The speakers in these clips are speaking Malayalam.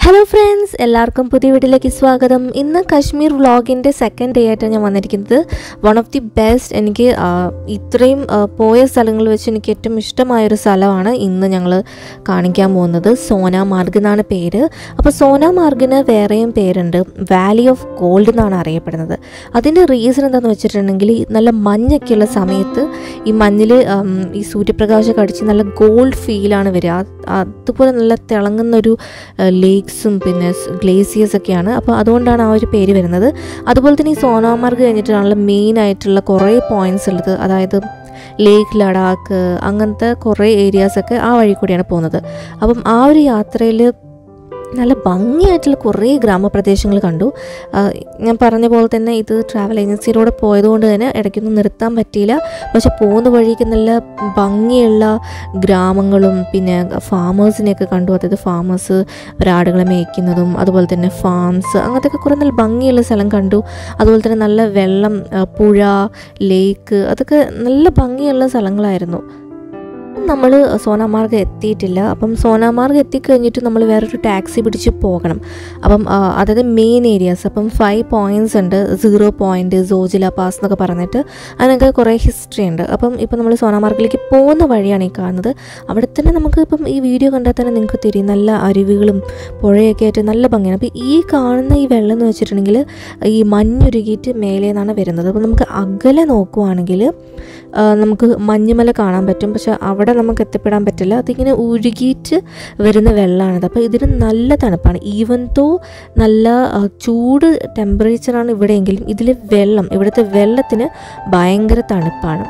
ഹലോ ഫ്രണ്ട്സ്, എല്ലാവർക്കും പുതിയ വീട്ടിലേക്ക് സ്വാഗതം. ഇന്ന് കശ്മീർ വ്ളോഗിൻ്റെ സെക്കൻഡ് ഡേ ആയിട്ടാണ് ഞാൻ വന്നിരിക്കുന്നത്. വൺ ഓഫ് ദി ബെസ്റ്റ്, എനിക്ക് ഇത്രയും പോയ സ്ഥലങ്ങൾ വെച്ച് എനിക്ക് ഏറ്റവും ഇഷ്ടമായൊരു സ്ഥലമാണ് ഇന്ന് ഞങ്ങൾ കാണിക്കാൻ പോകുന്നത്. സോനാമാർഗ് എന്നാണ് പേര്. അപ്പോൾ സോനാമാർഗിന് വേറെയും പേരുണ്ട്, വാലി ഓഫ് ഗോൾഡ് എന്നാണ് അറിയപ്പെടുന്നത്. അതിൻ്റെ റീസൺ എന്താണെന്ന് വെച്ചിട്ടുണ്ടെങ്കിൽ, നല്ല മഞ്ഞൊക്കെയുള്ള സമയത്ത് ഈ മഞ്ഞിൽ ഈ സൂര്യപ്രകാശം അടിച്ച് നല്ല ഗോൾഡ് ഫീലാണ് വരിക. അതുപോലെ നല്ല തിളങ്ങുന്നൊരു ലേക്സും പിന്നെ ഗ്ലേസിയേഴ്സ് ഒക്കെയാണ്. അപ്പോൾ അതുകൊണ്ടാണ് ആ ഒരു പേര് വരുന്നത്. അതുപോലെ തന്നെ ഈ സോനാമാർഗ് കഴിഞ്ഞിട്ടാണല്ലോ മെയിൻ ആയിട്ടുള്ള കുറേ പോയിൻറ്റ്സ് ഉള്ളത്. അതായത് ലേക്ക് ലഡാക്ക്, അങ്ങനത്തെ കുറേ ഏരിയാസൊക്കെ ആ വഴി കൂടിയാണ് പോകുന്നത്. അപ്പം ആ ഒരു യാത്രയിൽ നല്ല ഭംഗിയായിട്ടുള്ള കുറേ ഗ്രാമപ്രദേശങ്ങൾ കണ്ടു. ഞാൻ പറഞ്ഞ പോലെ തന്നെ ഇത് ട്രാവൽ ഏജൻസിയിലൂടെ പോയതുകൊണ്ട് തന്നെ ഇടയ്ക്കൊന്നും നിർത്താൻ പറ്റിയില്ല. പക്ഷെ പോകുന്ന വഴിക്ക് നല്ല ഭംഗിയുള്ള ഗ്രാമങ്ങളും പിന്നെ ഫാമേഴ്സിനെയൊക്കെ കണ്ടു. അതായത് ഫാമേഴ്സ് ഒരാടുകളെ മേയ്ക്കുന്നതും അതുപോലെ തന്നെ ഫാംസ്, അങ്ങനത്തെയൊക്കെ കുറേ നല്ല ഭംഗിയുള്ള സ്ഥലം കണ്ടു. അതുപോലെ തന്നെ നല്ല വെള്ളം, പുഴ, ലേക്ക്, അതൊക്കെ നല്ല ഭംഗിയുള്ള സ്ഥലങ്ങളായിരുന്നു. നമ്മൾ സോനാമാർഗ് എത്തിയിട്ടില്ല. അപ്പം സോനാമാർഗ് എത്തിക്കഴിഞ്ഞിട്ട് നമ്മൾ വേറൊരു ടാക്സി പിടിച്ച് പോകണം. അപ്പം അതായത് മെയിൻ ഏരിയാസ്, അപ്പം 5 പോയിൻറ്റ്സ് ഉണ്ട്. 0 പോയിൻറ്റ്, സോജില പാസ് എന്നൊക്കെ പറഞ്ഞിട്ട് അതിനൊക്കെ കുറേ ഹിസ്റ്ററി ഉണ്ട്. അപ്പം ഇപ്പം നമ്മൾ സോനാമാർഗിലേക്ക് പോകുന്ന വഴിയാണ് ഈ കാണുന്നത്. അവിടെ തന്നെ നമുക്ക് ഇപ്പം ഈ വീഡിയോ കണ്ടാൽ തന്നെ നിങ്ങൾക്ക് തിരിയും, നല്ല അരുവികളും പുഴയൊക്കെ ആയിട്ട് നല്ല ഭംഗിയാണ്. അപ്പോൾ ഈ കാണുന്ന ഈ വെള്ളം എന്ന് വെച്ചിട്ടുണ്ടെങ്കിൽ ഈ മഞ്ഞുരുകിയിട്ട് മേലെ നിന്നാണ് വരുന്നത്. അപ്പോൾ നമുക്ക് അകലെ നോക്കുവാണെങ്കിൽ നമുക്ക് മഞ്ഞുമല കാണാൻ പറ്റും. പക്ഷെ അവിടെ നമുക്ക് എത്തിപ്പെടാൻ പറ്റില്ല. അതിങ്ങനെ ഉരുകിയിട്ട് വരുന്ന വെള്ളമാണിത്. അപ്പോൾ ഇതിന് നല്ല തണുപ്പാണ്. ഈവൻ ദോ നല്ല ചൂട് ടെമ്പറേച്ചറാണ് ഇവിടെയെങ്കിലും ഇവിടുത്തെ വെള്ളത്തിന് ഭയങ്കര തണുപ്പാണ്.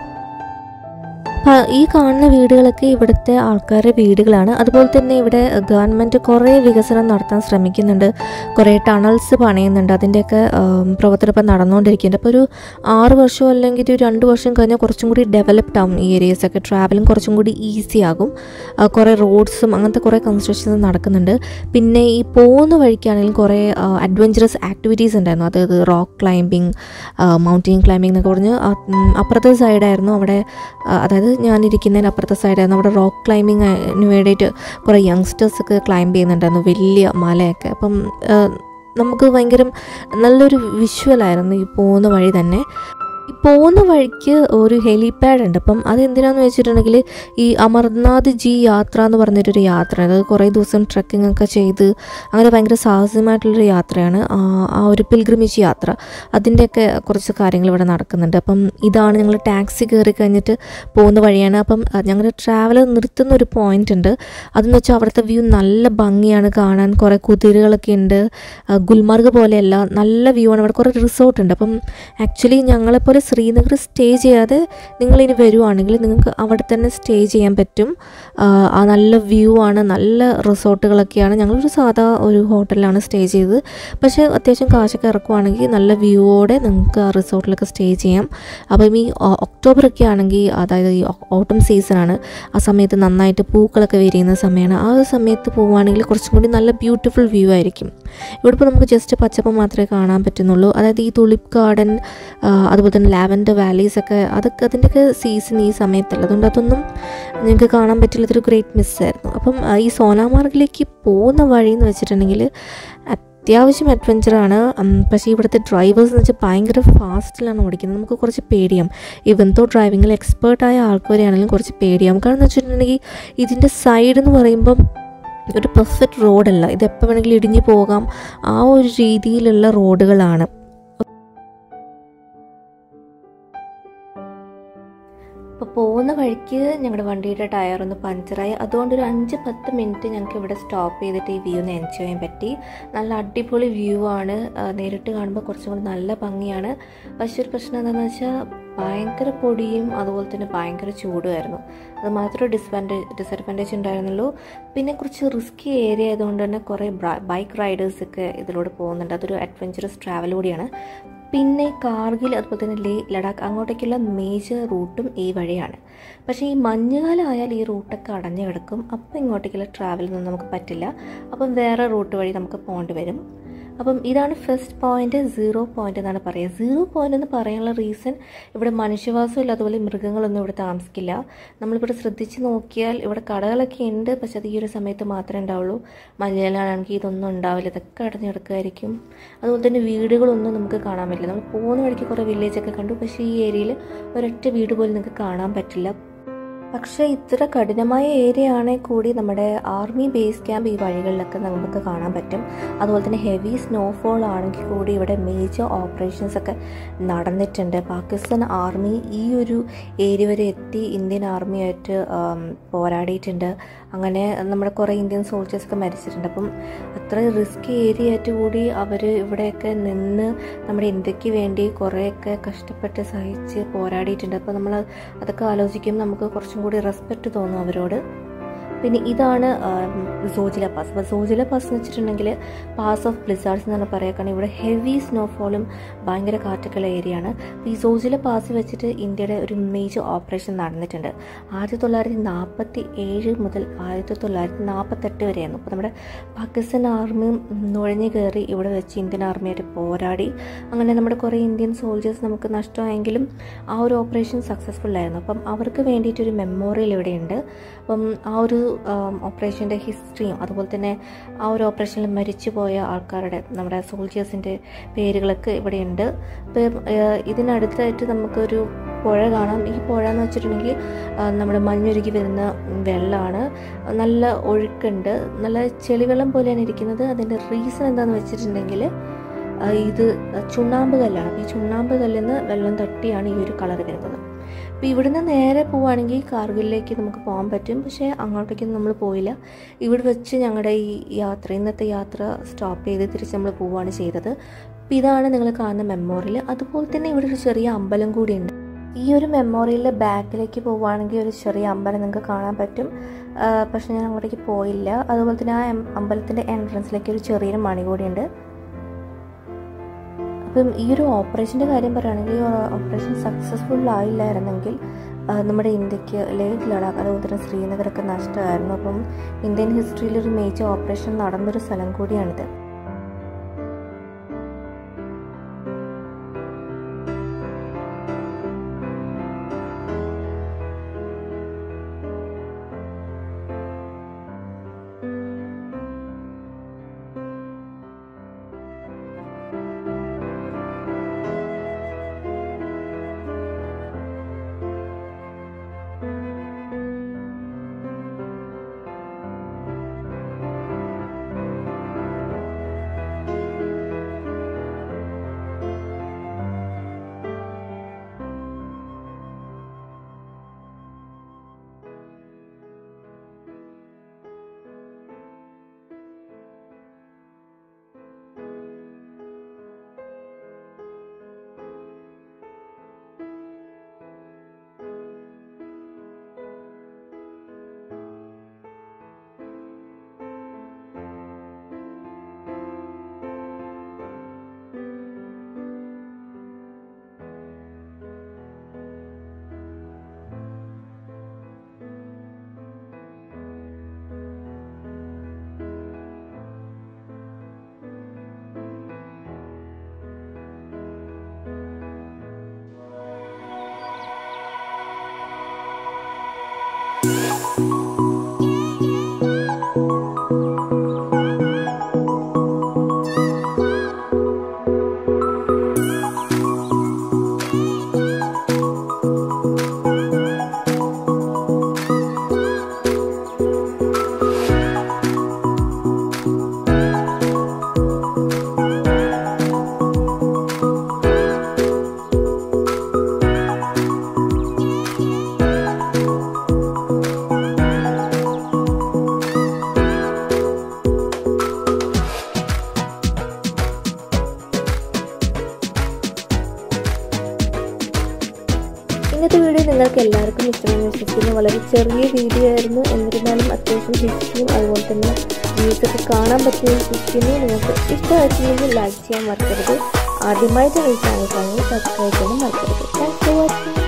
ഈ കാണുന്ന വീടുകളൊക്കെ ഇവിടുത്തെ ആൾക്കാരുടെ വീടുകളാണ്. അതുപോലെ തന്നെ ഇവിടെ ഗവൺമെൻറ് കുറേ വികസനം നടത്താൻ ശ്രമിക്കുന്നുണ്ട്. കുറേ ടണൽസ് പണിയുന്നുണ്ട്. അതിൻ്റെയൊക്കെ പ്രവർത്തനം ഇപ്പം നടന്നുകൊണ്ടിരിക്കുന്നുണ്ട്. അപ്പോൾ ഒരു 6 വർഷം അല്ലെങ്കിൽ ഒരു 2 വർഷം കഴിഞ്ഞാൽ കുറച്ചും കൂടി ഡെവലപ്ഡ് ആവും ഈ ഏരിയസൊക്കെ. ട്രാവലിംഗ് കുറച്ചും കൂടി ഈസി ആകും. കുറേ റോഡ്സും അങ്ങനത്തെ കുറേ കൺസ്ട്രക്ഷൻസ് നടക്കുന്നുണ്ട്. പിന്നെ ഈ പോകുന്ന വഴിക്കാണെങ്കിലും കുറേ അഡ്വഞ്ചറസ് ആക്ടിവിറ്റീസ് ഉണ്ടായിരുന്നു. അതായത് റോക്ക് ക്ലൈമ്പിങ്, മൗണ്ടെയിൻ ക്ലൈമ്പിംഗ് എന്നൊക്കെ പറഞ്ഞ് അപ്പുറത്തെ സൈഡായിരുന്നു അവിടെ. അതായത് ഞാനിരിക്കുന്നതിന് അപ്പുറത്തെ സൈഡായിരുന്നു. അവിടെ റോക്ക് ക്ലൈമ്പിങ്ങിന് വേണ്ടിയിട്ട് കുറേ യങ്സ്റ്റേഴ്സൊക്കെ ക്ലൈംബ് ചെയ്യുന്നുണ്ടായിരുന്നു, വലിയ മലയൊക്കെ. അപ്പം നമുക്ക് ഭയങ്കര നല്ലൊരു വിഷ്വലായിരുന്നു ഈ പോകുന്ന വഴി തന്നെ. ഈ പോകുന്ന വഴിക്ക് ഒരു ഹെലിപാഡ് ഉണ്ട്. അപ്പം അതെന്തിനാന്ന് വെച്ചിട്ടുണ്ടെങ്കിൽ ഈ അമർനാഥ് ജി യാത്ര എന്ന് പറഞ്ഞിട്ടൊരു യാത്ര, അതായത് കുറേ ദിവസം ട്രക്കിംഗ് ഒക്കെ ചെയ്ത് അങ്ങനെ ഭയങ്കര സാഹസികമായിട്ടുള്ളൊരു യാത്രയാണ് ആ ഒരു പിൽഗ്രിമേജ് യാത്ര. അതിൻ്റെയൊക്കെ കുറച്ച് കാര്യങ്ങൾ ഇവിടെ നടക്കുന്നുണ്ട്. അപ്പം ഇതാണ് ഞങ്ങൾ ടാക്സി കയറി കഴിഞ്ഞിട്ട് പോകുന്ന വഴിയാണ്. അപ്പം ഞങ്ങളുടെ ട്രാവലർ നിർത്തുന്ന ഒരു പോയിൻ്റ് ഉണ്ട്. അതെന്ന് വെച്ചാൽ അവിടുത്തെ വ്യൂ നല്ല ഭംഗിയാണ് കാണാൻ. കുറേ കുതിരകളൊക്കെ ഉണ്ട്. ഗുൽമാർഗ് പോലെയല്ല, നല്ല വ്യൂ ആണ്. അവിടെ കുറേ റിസോർട്ട് ഉണ്ട്. അപ്പം ആക്ച്വലി ഞങ്ങളെപ്പോലെ ശ്രീനഗർ സ്റ്റേ ചെയ്യാതെ നിങ്ങളിനി വരുവാണെങ്കിൽ നിങ്ങൾക്ക് അവിടെ തന്നെ സ്റ്റേ ചെയ്യാൻ പറ്റും. ആ നല്ല വ്യൂ ആണ്, നല്ല റിസോർട്ടുകളൊക്കെയാണ്. ഞങ്ങളൊരു സാധാ ഒരു ഹോട്ടലിലാണ് സ്റ്റേ ചെയ്തത്. പക്ഷേ അത്യാവശ്യം കാശൊക്കെ ഇറക്കുവാണെങ്കിൽ നല്ല വ്യൂവോടെ നിങ്ങൾക്ക് ആ റിസോർട്ടിലൊക്കെ സ്റ്റേ ചെയ്യാം. അപ്പം ഈ ഒക്ടോബറൊക്കെ ആണെങ്കിൽ, അതായത് ഈ ഓട്ടം സീസണാണ്, ആ സമയത്ത് നന്നായിട്ട് പൂക്കളൊക്കെ വിരിയുന്ന സമയമാണ്. ആ ഒരു സമയത്ത് പോവുകയാണെങ്കിൽ കുറച്ചും കൂടി നല്ല ബ്യൂട്ടിഫുൾ വ്യൂ ആയിരിക്കും. ഇവിടെ ഇപ്പോൾ നമുക്ക് ജസ്റ്റ് പച്ചപ്പ് മാത്രമേ കാണാൻ പറ്റുന്നുള്ളൂ. അതായത് ഈ തുളിപ്പ് ഗാർഡൻ, അതുപോലെ തന്നെ ലാവൻഡർ വാലീസൊക്കെ, അതിൻ്റെയൊക്കെ സീസൺ ഈ സമയത്തല്ല. അതുകൊണ്ട് അതൊന്നും ഞങ്ങൾക്ക് കാണാൻ പറ്റില്ല. ഇതൊരു ഗ്രേറ്റ് മിസ്സായിരുന്നു. അപ്പം ഈ സോനാമാർഗിലേക്ക് പോകുന്ന വഴി എന്ന് വെച്ചിട്ടുണ്ടെങ്കിൽ അത്യാവശ്യം അഡ്വഞ്ചറാണ്. പക്ഷേ ഇവിടുത്തെ ഡ്രൈവേഴ്സ് എന്ന് വെച്ചാൽ ഭയങ്കര ഫാസ്റ്റിലാണ് ഓടിക്കുന്നത്. നമുക്ക് കുറച്ച് പേടിയാവും. ഈവൻ ദോ ഡ്രൈവിങ്ങിൽ എക്സ്പേർട്ടായ ആൾക്കാരെയാണെങ്കിലും കുറച്ച് പേടിയാവും. കാരണം എന്ന് വെച്ചിട്ടുണ്ടെങ്കിൽ ഇതിൻ്റെ സൈഡ് എന്ന് പറയുമ്പം ഒരു പെർഫെക്റ്റ് റോഡല്ല. ഇത് എപ്പോൾ വേണമെങ്കിലും ഇടിഞ്ഞു പോകാം, ആ ഒരു രീതിയിലുള്ള റോഡുകളാണ്. അപ്പോൾ പോകുന്ന വഴിക്ക് ഞങ്ങളുടെ വണ്ടിയുടെ ടയറൊന്ന് പഞ്ചറായി. അതുകൊണ്ട് ഒരു 5-10 മിനിറ്റ് ഞങ്ങൾക്ക് ഇവിടെ സ്റ്റോപ്പ് ചെയ്തിട്ട് ഈ വ്യൂ ഒന്ന് എൻജോയ് ചെയ്യാൻ പറ്റി. നല്ല അടിപൊളി വ്യൂ ആണ്. നേരിട്ട് കാണുമ്പോൾ കുറച്ചും കൂടി നല്ല ഭംഗിയാണ്. പക്ഷേ ഒരു പ്രശ്നം എന്താണെന്ന് വെച്ചാൽ ഭയങ്കര പൊടിയും അതുപോലെ തന്നെ ഭയങ്കര ചൂടുമായിരുന്നു. അത് മാത്രമേ ഡിസഡ്വാൻറ്റേജ് ഉണ്ടായിരുന്നുള്ളൂ. പിന്നെ കുറച്ച് റിസ്കി ഏരിയ ആയതുകൊണ്ട് തന്നെ കുറേ ബൈക്ക് റൈഡേഴ്സൊക്കെ ഇതിലൂടെ പോകുന്നുണ്ട്. അതൊരു അഡ്വഞ്ചറസ് ട്രാവൽ കൂടിയാണ്. പിന്നെ കാർഗിൽ, അതുപോലെ തന്നെ ലഡാക്ക്, അങ്ങോട്ടേക്കുള്ള മേജർ റൂട്ടും ഈ വഴിയാണ്. പക്ഷേ ഈ മഞ്ഞുകാലം ആയാൽ ഈ റൂട്ടൊക്കെ അടഞ്ഞു കിടക്കും. അപ്പോൾ ഇങ്ങോട്ടേക്കുള്ള ട്രാവലൊന്നും നമുക്ക് പറ്റില്ല. അപ്പം വേറെ റൂട്ട് വഴി നമുക്ക് പോകേണ്ടി വരും. അപ്പം ഇതാണ് ഫസ്റ്റ് പോയിന്റ്, 0 പോയിന്റ് എന്നാണ് പറയുക. 0 പോയിന്റ് എന്ന് പറയാനുള്ള റീസൺ ഇവിടെ മനുഷ്യവാസമില്ല, അതുപോലെ മൃഗങ്ങളൊന്നും ഇവിടെ താമസിക്കില്ല. നമ്മളിവിടെ ശ്രദ്ധിച്ച് നോക്കിയാൽ ഇവിടെ കടകളൊക്കെ ഉണ്ട്, പക്ഷെ അത് ഈ ഒരു സമയത്ത് മാത്രമേ ഉണ്ടാവുള്ളൂ. മലയാളമാണെങ്കിൽ ഇതൊന്നും ഉണ്ടാവില്ല, ഇതൊക്കെ അടഞ്ഞു കിടക്കുമായിരിക്കും. അതുപോലെ തന്നെ വീടുകളൊന്നും നമുക്ക് കാണാൻ പറ്റില്ല. നമ്മൾ പോകുന്ന വഴിക്ക് കുറേ വില്ലേജൊക്കെ കണ്ടു, പക്ഷേ ഈ ഏരിയയിൽ ഒരൊറ്റ വീട് പോലും നിങ്ങൾക്ക് കാണാൻ പറ്റില്ല. പക്ഷേ ഇത്ര കഠിനമായ ഏരിയ ആണെങ്കിൽ കൂടി നമ്മുടെ ആർമി ബേസ് ക്യാമ്പ് ഈ വഴികളിലൊക്കെ നമുക്ക് കാണാൻ പറ്റും. അതുപോലെ തന്നെ ഹെവി സ്നോഫോൾ ആണെങ്കിൽ കൂടി ഇവിടെ മേജർ ഓപ്പറേഷൻസ് ഒക്കെ നടന്നിട്ടുണ്ട്. പാകിസ്ഥാൻ ആർമി ഈ ഒരു ഏരിയ വരെ എത്തി ഇന്ത്യൻ ആർമിയായിട്ട് പോരാടിയിട്ടുണ്ട്. അങ്ങനെ നമ്മുടെ കുറേ ഇന്ത്യൻ സോൾജേഴ്സൊക്കെ മരിച്ചിട്ടുണ്ട്. അപ്പം അത്ര റിസ്കി ഏരിയ ആയിട്ട് കൂടി അവർ ഇവിടെയൊക്കെ നിന്ന് നമ്മുടെ ഇന്ത്യക്ക് വേണ്ടി കുറേയൊക്കെ കഷ്ടപ്പെട്ട് സഹിച്ച് പോരാടിയിട്ടുണ്ട്. അപ്പോൾ നമ്മൾ അതൊക്കെ ആലോചിക്കുമ്പോൾ നമുക്ക് കുറച്ചും കൂടി റെസ്പെക്റ്റ് തോന്നും അവരോട്. പിന്നെ ഇതാണ് സോജില പാസ്. അപ്പോൾ സോജില പാസ് എന്ന് വെച്ചിട്ടുണ്ടെങ്കിൽ പാസ് ഓഫ് ബ്ലിസാർഡ്സ് എന്നാണ് പറയുക. കാരണം ഇവിടെ ഹെവി സ്നോഫോളും ഭയങ്കര കാറ്റൊക്കെയുള്ള ഏരിയ ആണ്. അപ്പോൾ ഈ സോജില പാസ് വെച്ചിട്ട് ഇന്ത്യയുടെ ഒരു മേജർ ഓപ്പറേഷൻ നടന്നിട്ടുണ്ട്. 1947 മുതൽ 1948 വരെയായിരുന്നു. അപ്പോൾ നമ്മുടെ പാകിസ്ഥാൻ ആർമി നുഴഞ്ഞു കയറി ഇവിടെ വെച്ച് ഇന്ത്യൻ ആർമിയായിട്ട് പോരാടി. അങ്ങനെ നമ്മുടെ കുറേ ഇന്ത്യൻ സോൾജേഴ്സ് നമുക്ക് നഷ്ടമായെങ്കിലും ആ ഒരു ഓപ്പറേഷൻ സക്സസ്ഫുൾ ആയിരുന്നു. അപ്പം അവർക്ക് വേണ്ടിയിട്ടൊരു മെമ്മോറിയൽ ഇവിടെയുണ്ട്. അപ്പം ആ ഒരു ഓപ്പറേഷൻ്റെ ഹിസ്റ്ററിയും അതുപോലെ തന്നെ ആ ഒരു ഓപ്പറേഷനിൽ മരിച്ചു പോയ ആൾക്കാരുടെ നമ്മുടെ സോൾജേഴ്സിൻ്റെ പേരുകളൊക്കെ ഇവിടെയുണ്ട്. ഇപ്പം ഇതിനടുത്തായിട്ട് നമുക്കൊരു പുഴ കാണാം. ഈ പുഴ എന്ന് വെച്ചിട്ടുണ്ടെങ്കിൽ നമ്മുടെ മഞ്ഞൊരുക്കി വരുന്ന വെള്ളമാണ്. നല്ല ഒഴുക്കുണ്ട്, നല്ല ചെളിവെള്ളം പോലെയാണ് ഇരിക്കുന്നത്. അതിൻ്റെ റീസൺ എന്താണെന്ന് വെച്ചിട്ടുണ്ടെങ്കിൽ ഇത് ചുണ്ണാമ്പ് കല്ലാണ്. ഈ ചുണ്ണാമ്പ് കല്ലിൽ നിന്ന് വെള്ളം തട്ടിയാണ് ഈ ഒരു കളർ വരുന്നത്. അപ്പോൾ ഇവിടുന്ന് നേരെ പോവുകയാണെങ്കിൽ കാർഗിലിലേക്ക് നമുക്ക് പോകാൻ പറ്റും, പക്ഷേ അങ്ങോട്ടേക്കൊന്നും നമ്മൾ പോയില്ല. ഇവിടെ വെച്ച് ഞങ്ങളുടെ ഈ ഇന്നത്തെ യാത്ര സ്റ്റോപ്പ് ചെയ്ത് തിരിച്ച് നമ്മൾ പോവുകയാണ് ചെയ്തത്. അപ്പോൾ ഇതാണ് നിങ്ങൾ കാണുന്ന മെമ്മോറിയൽ. അതുപോലെ തന്നെ ഇവിടെ ഒരു ചെറിയ അമ്പലം കൂടിയുണ്ട്. ഈ ഒരു മെമ്മോറിയലിൻ്റെ ബാക്കിലേക്ക് പോവുകയാണെങ്കിൽ ഒരു ചെറിയ അമ്പലം നിങ്ങൾക്ക് കാണാൻ പറ്റും, പക്ഷേ ഞാൻ അങ്ങോട്ടേക്ക് പോയില്ല. അതുപോലെ തന്നെ ആ അമ്പലത്തിൻ്റെ എൻട്രൻസിലേക്ക് ഒരു ചെറിയൊരു മണി കൂടിയുണ്ട്. അപ്പം ഈ ഒരു ഓപ്പറേഷൻ്റെ കാര്യം പറയുകയാണെങ്കിൽ ഈ ഓപ്പറേഷൻ സക്സസ്ഫുൾ ആയില്ലായിരുന്നെങ്കിൽ നമ്മുടെ ഇന്ത്യക്ക് ലേഹ് ലഡാക്ക് അതുപോലെ തന്നെ ശ്രീനഗറൊക്കെ നഷ്ടമായിരുന്നു. അപ്പം ഇന്ത്യൻ ഹിസ്റ്ററിയിൽ ഒരു മേജർ ഓപ്പറേഷൻ നടന്നൊരു സ്ഥലം കൂടിയാണിത്. ഇന്നത്തെ വീഡിയോ നിങ്ങൾക്ക് എല്ലാവർക്കും ഇഷ്ടമെന്ന് വിശ്വസിക്കുന്നു. വളരെ ചെറിയ വീഡിയോ ആയിരുന്നു, എന്നിരുന്നാലും അത്യാവശ്യം ഹിസ്റ്ററിയും അതുപോലെ തന്നെ ന്യൂസൊക്കെ കാണാൻ പറ്റുമെന്ന് വിശ്വസിക്കുന്നു. നിങ്ങൾക്ക് ഇഷ്ടമായിട്ടുണ്ടെങ്കിൽ ലൈക്ക് ചെയ്യാൻ മറക്കരുത്. ആദ്യമായിട്ട് ഈ ചാനൽ കാണുന്നത് സബ്സ്ക്രൈബ് ചെയ്യാൻ മറക്കരുത്. Thanks for watching.